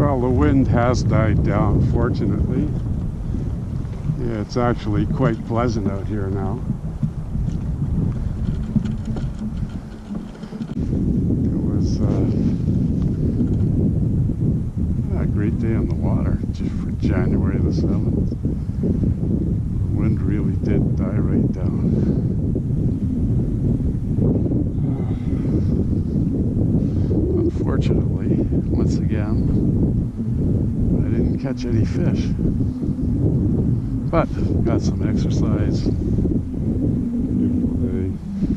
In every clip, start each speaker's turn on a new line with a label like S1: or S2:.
S1: Well, the wind has died down, fortunately. Yeah, it's actually quite pleasant out here now. It was a great day on the water for January the 7th. The wind really did die right down. Unfortunately, once again, I didn't catch any fish, but got some exercise. Beautiful day.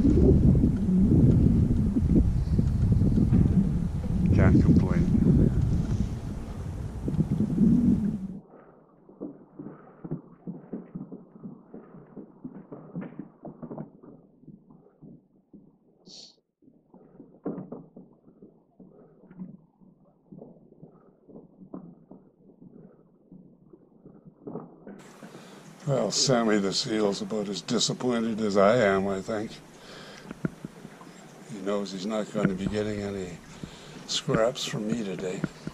S1: Can't complain. Well, Sammy the Seal's about as disappointed as I am, I think. He knows he's not going to be getting any scraps from me today.